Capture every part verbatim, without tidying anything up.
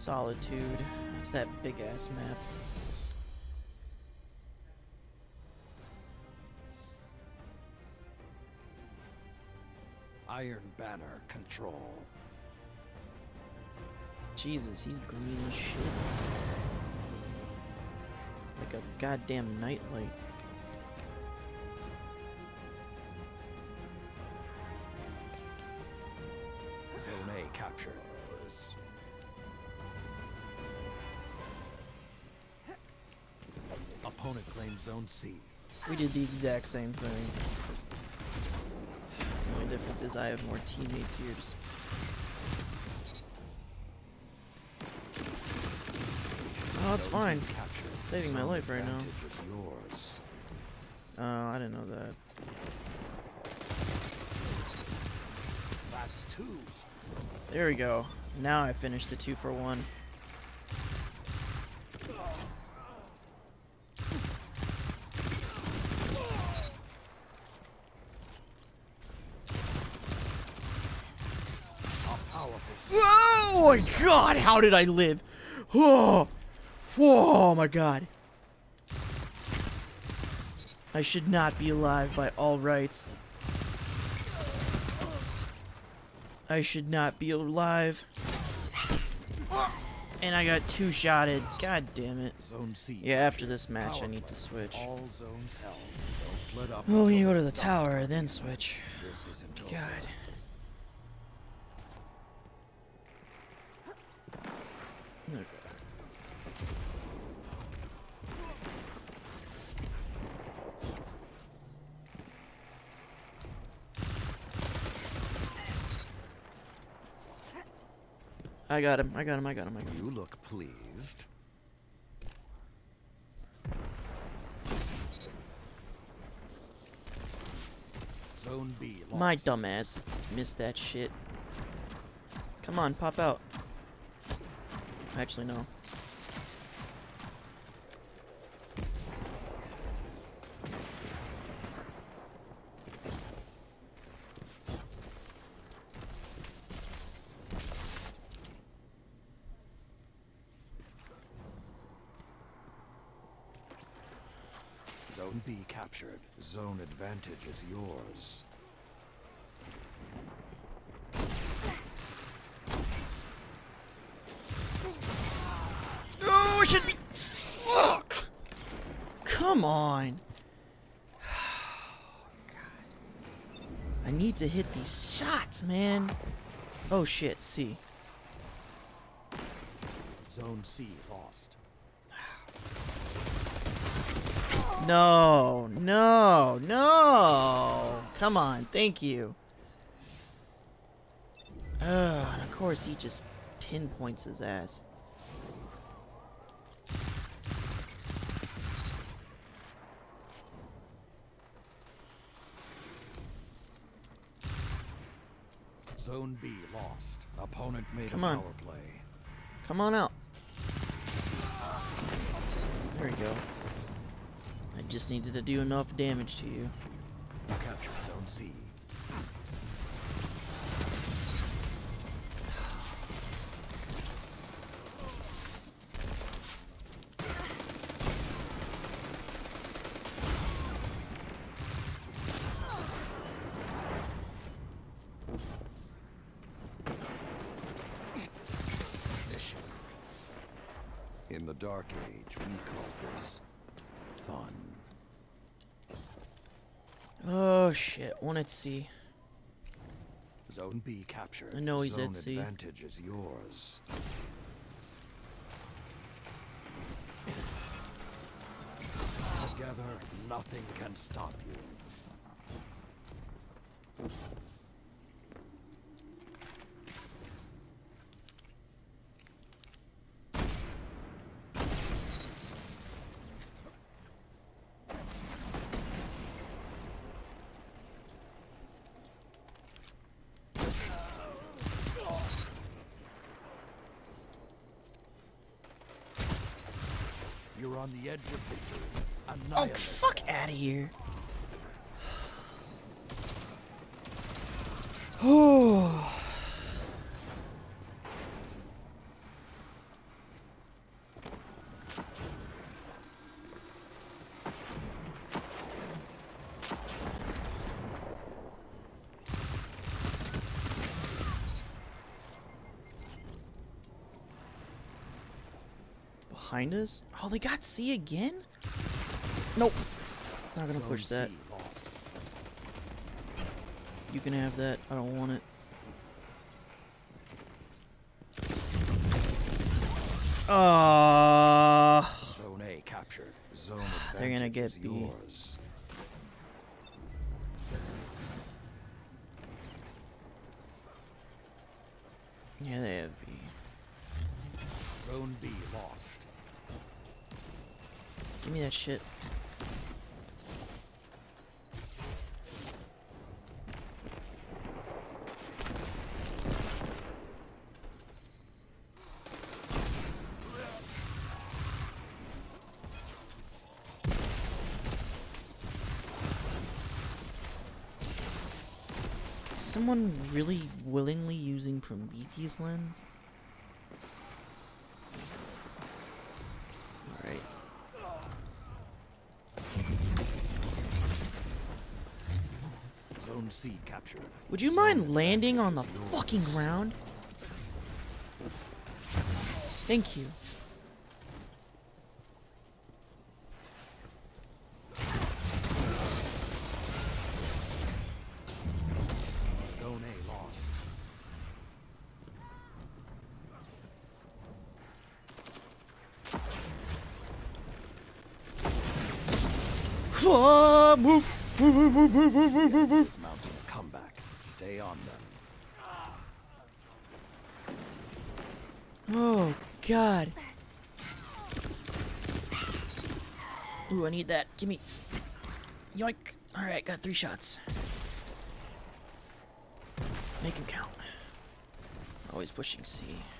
Solitude. It's that big ass map. Iron Banner control. Jesus, he's green as shit. Like a goddamn nightlight. Zone A captured. Opponent claims Zone C. We did the exact same thing. The only difference is I have more teammates here. Just oh, it's fine. It's saving my life right now. Yours. Oh, I didn't know that. That's two. There we go. Now I finished the two for one. Oh my god, how did I live? Oh, oh my god. I should not be alive by all rights. I should not be alive. And I got two-shotted. God damn it. Zone C Yeah, after captured. this match, Power I need to play. switch. All zones held. Don't let up Oh, we need to until go to the dust tower, comes. then switch. This isn't over. God. Okay. I got him, I got him, I got him, I got him. You look pleased. Zone B lost. My dumbass missed that shit. Come on, pop out. Actually, no. Zone B captured. Zone advantage is yours. Oh, it should be. Fuck! Come on. God. I need to hit these shots, man. Oh shit, C. Zone C lost. No, no, no. Come on, thank you. Ugh, and of course he just pinpoints his ass. Zone B lost. Opponent made Come a on. power play. Come on out. There we go. I just needed to do enough damage to you. You captured Zone C. Vicious. In the Dark Age, we call this fun. Oh shit, one at C. Zone B captured. I know he's Zone at C. advantage is yours. Together, nothing can stop you. You're on the edge of victory. Oh, Annihilate. fuck out of here. Oh. behind us? Oh, they got C again? Nope. Not gonna push that. You can have that. I don't want it. Uh, Zone A captured. Zone they're gonna get is B. yours. Yeah, they have B. Zone B lost. Give me that shit. Someone really willingly using Prometheus lens? Alright. Zone C captured. Would you Zone mind landing on the advantage is fucking yours. ground? Thank you. Zone A lost. Ah, move. Move, move, move, move, move, move, move, move. Is mounting a comeback. Stay on them. Oh, God. Ooh, I need that. Give me. Yoink. Alright, got three shots. Make him count. Always pushing C.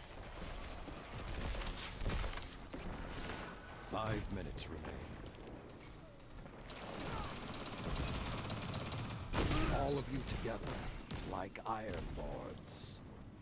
Five minutes remain. All of you together, like Iron Lords.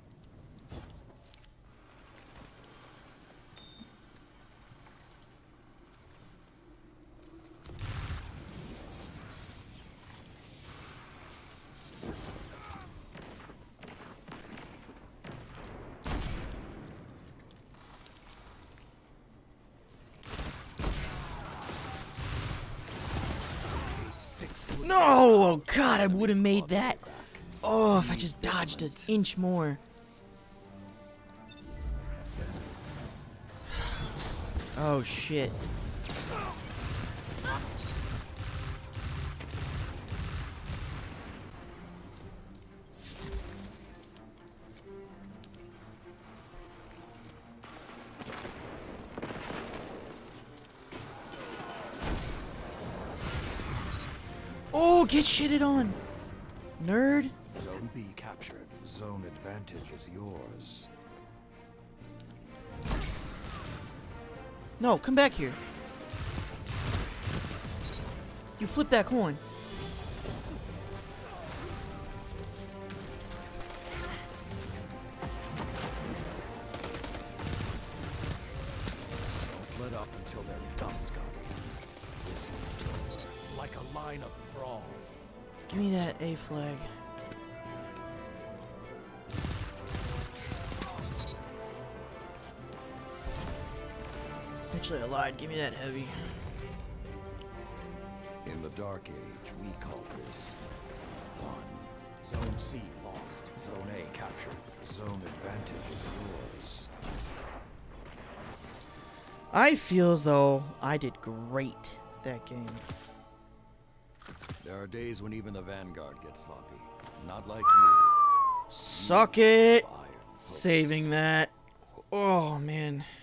No! Oh, God, I would have made that. Oh, if I just dodged an inch more. Oh, shit. Oh, get shitted on, nerd. Zone B captured. Zone advantage is yours. No, come back here. You flip that coin. Don't let up until they're dust garden. This is over. Like a line of thralls. Give me that A flag. Actually, I lied. Give me that heavy. In the Dark Age, we call this fun. Zone C lost. Zone A captured. Zone advantage is yours. I feel as though I did great that game. There are days when even the Vanguard gets sloppy. Not like you. Suck it. Iron focus. Saving that. Oh, man.